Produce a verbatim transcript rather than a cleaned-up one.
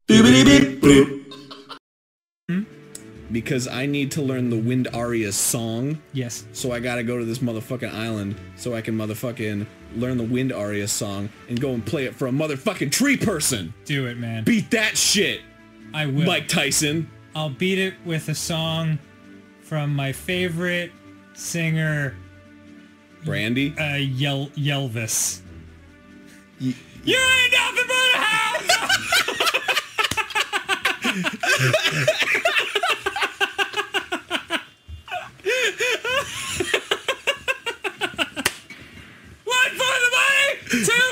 Because I need to learn the Wind Aria's song. Yes. So I gotta go to this motherfucking island so I can motherfucking learn the Wind Aria song and go and play it for a motherfucking tree person. Do it, man. Beat that shit. I will. Mike Tyson. I'll beat it with a song from my favorite singer, Brandy. Uh, Yel Yelvis. Y you ain't nothing but a hound. One for the money, two